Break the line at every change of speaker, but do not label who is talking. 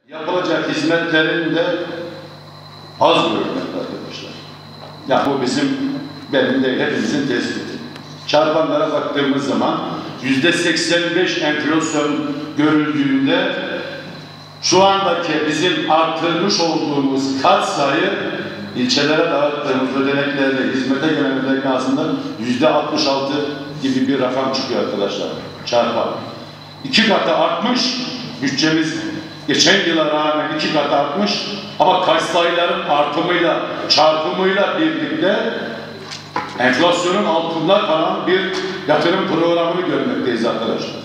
Yapılacak hizmetlerin de az görülmekte arkadaşlar. Ya bu benim de hepimizin tespiti. Çarpanlara baktığımız zaman %85 enflasyon görüldüğünde şu andaki bizim artırmış olduğumuz katsayı ilçelere dağıttığımız ödeneklerle hizmete gelen ödenek aslında %66 gibi bir rakam çıkıyor arkadaşlar. Çarpan. 2 katı artmış bütçemiz. Geçen yıla rağmen 2 kat artmış ama katsayıların artımıyla, çarpımıyla birlikte enflasyonun altında kalan bir yatırım programını görmekteyiz arkadaşlar.